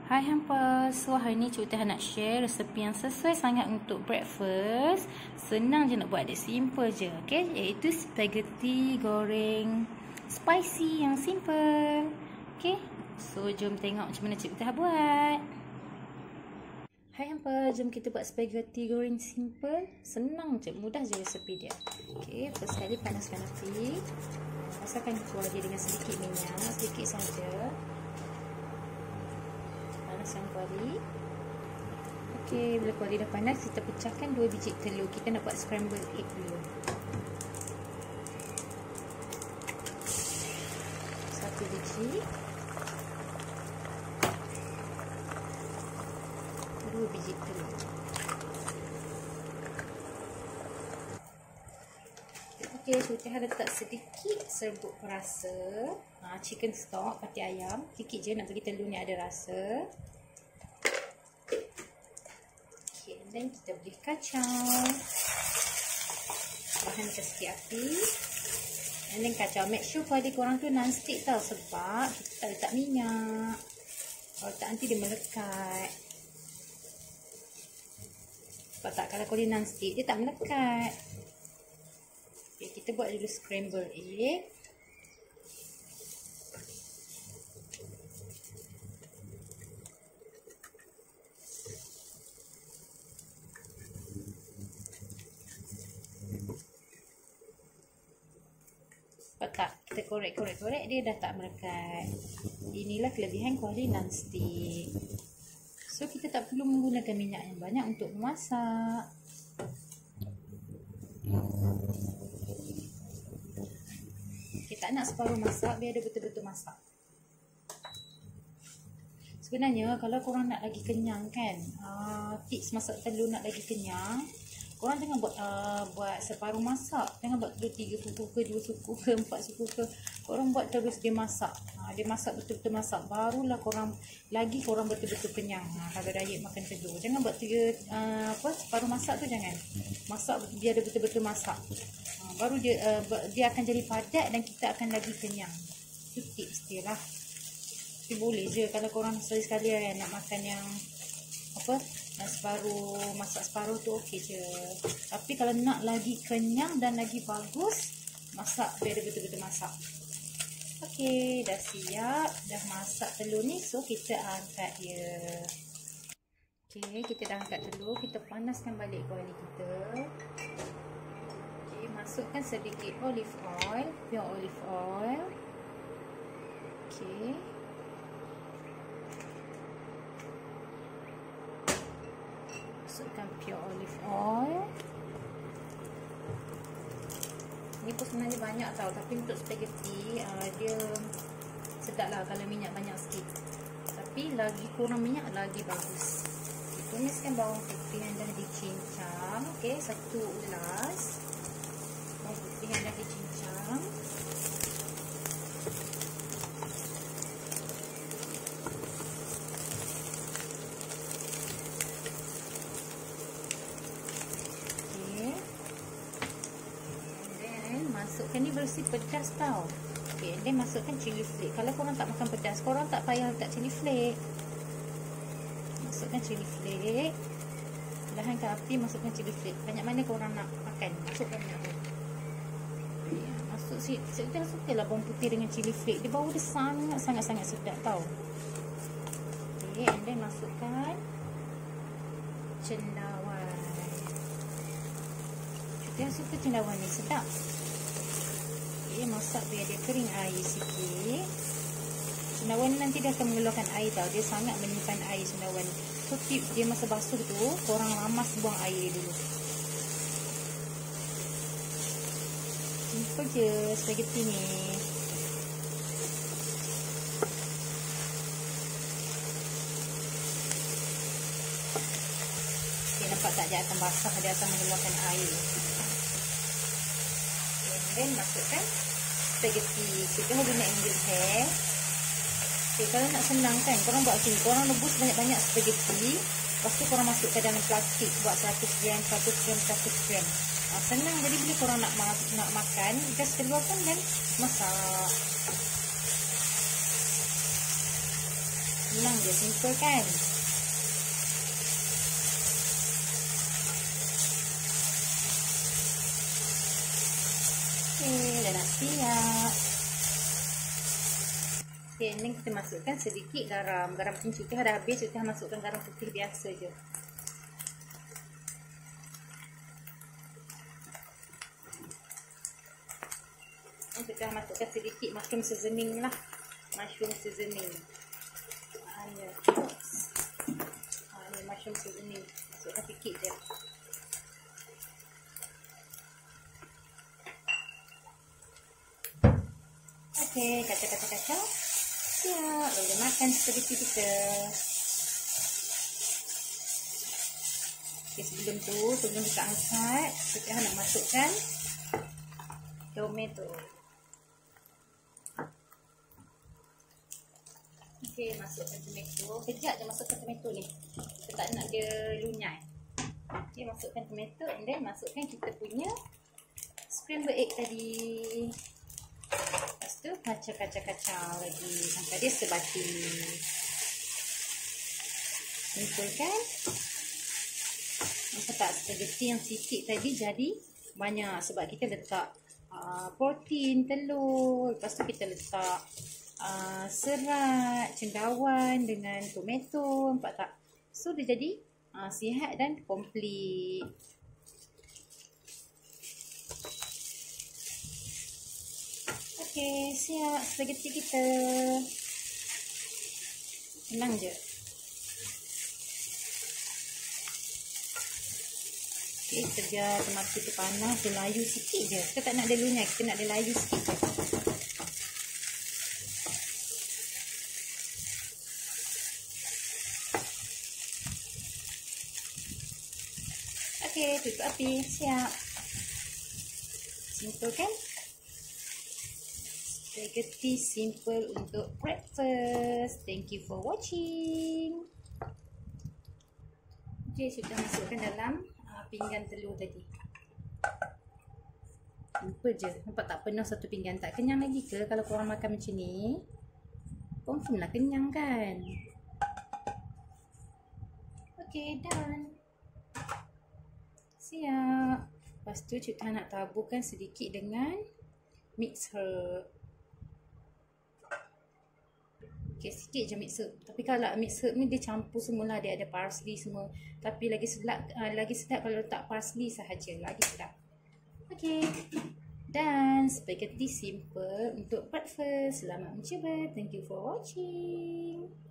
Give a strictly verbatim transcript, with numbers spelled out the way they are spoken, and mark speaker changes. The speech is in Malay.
Speaker 1: Hai hampa, so hari ni Cik Utah nak share resepi yang sesuai sangat untuk breakfast. Senang je nak buat, dia simple je, okay? Iaitu spaghetti goreng spicy yang simple, okay? So jom tengok macam mana Cik Utah buat. Hai hampa, jom kita buat spaghetti goreng simple. Senang je, mudah je resepi dia. Okay, first sekali panaskan api. Masakkan kuah dia dengan sedikit minyak, sedikit saja. Panaskan kuali. Okey, bila kuali dah panas, kita pecahkan dua biji telur. Kita nak buat scramble egg dulu. Satu biji. Dua biji telur. Okey, kita letak sedikit serbuk perasa. Ha, chicken stock, pati ayam. Sikit je nak bagi telur ni ada rasa. Okay, dan kita beri kacang. Tahankan sikit api. And then kacang. Make sure kuali korang tu non-stick tau. Sebab kita tak letak minyak. Kalau tak nanti dia melekat. Sebab tak, kalau kuali non-stick dia tak melekat. Okay, kita buat dulu scramble egg. Tak, kita korek-korek-korek dia dah tak melekat. Inilah kelebihan kuali non-stick. So kita tak perlu menggunakan minyak yang banyak untuk memasak. Kita nak separuh masak, biar dia betul-betul masak. Sebenarnya kalau korang nak lagi kenyang kan, uh, tips masak telur nak lagi kenyang, korang jangan buat uh, buat separuh masak. Jangan buat telur tiga suku ke, dua suku ke, empat suku ke. Korang buat terus dia masak. Ha, dia masak betul-betul masak. Barulah korang lagi korang betul-betul kenyang. Ha, kalau diet makan telur. Jangan buat tiga uh, apa separuh masak tu, jangan. Masak dia ada betul-betul masak. Ha, baru dia uh, dia akan jadi padat dan kita akan lagi kenyang. Itu tips dia lah. Tapi boleh je kalau korang sekali-sekali kan nak makan yang apa, nak separuh, masak separuh tu okey je. Tapi kalau nak lagi kenyang dan lagi bagus, masak biar dia betul-betul masak. Okey, dah siap, dah masak telur ni. So kita angkat dia. Okey, kita dah angkat telur. Kita panaskan balik kuali kita. Okey, masukkan sedikit olive oil, pure olive oil. Okey. Masukkan pure olive oil. Ni pun sebenarnya banyak tau, tapi untuk spaghetti uh, dia sedap lah kalau minyak banyak sikit. Tapi lagi kurang minyak lagi bagus. Tumiskan bawang putih yang dah dicincang. Okey, satu ulas bawang putih yang dah dicincang. Masukkan ni bersih pedas tau. Okay, then masukkan cili flake. Kalau korang tak makan pedas, korang tak payah letak cili flake. Masukkan cili flake. Perlahankan api, masukkan cili flake. Banyak mana korang nak makan, masukkan banyak tu. Ya, masuk si, saya suka lah bawang putih dengan cili flake. Dia bau dia sangat-sangat-sangat sedap tau. Okay, and then masukkan cendawan. Saya suka cendawan ni, sedap. Okay, masak biar dia kering air sikit. Cendawan ni nanti dia akan mengeluarkan air tau. Dia sangat menyimpan air cendawan. So tips dia masa basuh tu, korang ramas buang air dulu. Simple je spaghetti ni. Okay, nampak tak dia akan basah, dia akan mengeluarkan air. Dan masukkan spaghetti. Kita guna English hair. Okay, kalau nak senang kan, korang buat sini. Korang rebus banyak-banyak spaghetti. Lepas tu korang masukkan dalam plastik. Buat seratus gram, seratus gram, seratus gram. Ha, senang. Jadi bila korang nak, nak makan, just keluarkan dan masak. Senang je, simple kan? Okay, dah nak siap. Okay, ni kita masukkan sedikit garam. Garam putih kita dah habis, kita masukkan garam putih biasa je. Kita masukkan sedikit mushroom seasoning lah. Mushroom seasoning. Ah, ya. Ah, ni mushroom seasoning. Masukkan sikit je. Okey, kacau-kacau-kacau. Siap. Boleh makan spaghetti kita. Okey, sebelum tu, sebelum kita angkat, kita nak masukkan tomato. Okey, masukkan tomato. Kejap je masukkan tomato ni. Kita tak nak dia lunyai. Okey, masukkan tomato and then masukkan kita punya scrambled egg tadi. Lepas tu kacau-kacau-kacau lagi sampai dia sebati. Simple kan? Nampak tak spaghetti yang sikit tadi jadi banyak sebab kita letak uh, protein, telur. Lepas tu kita letak Uh, serat, cendawan dengan tomato. Nampak tak? So dia jadi uh, sihat dan komplit. Okey, siap spaghetti kita. Senang je. Okey, kita biar tomato tu panas, dia layu sikit je. Kita tak nak dia lunyai, kita nak dia layu sikit je. Okey, tutup api. Siap. Simple kan? Spaghetti simple untuk breakfast. Thank you for watching. Okey, sudah masukkan dalam uh, pinggan telur tadi. Simple je. Nampak tak penuh satu pinggan? Tak kenyang lagi ke kalau korang makan macam ni? Confirm lah kenyang kan? Okey, done. Siap. Lepas tu kita nak taburkan sedikit dengan mix herb. Okay, sikit je mix herb. Tapi kalau mix herb ni dia campur semula, dia ada parsley semua. Tapi lagi sedap, uh, lagi sedap kalau letak parsley sahaja. Lagi sedap. Okay. Dan spaghetti simple untuk breakfast. Selamat mencuba. Thank you for watching.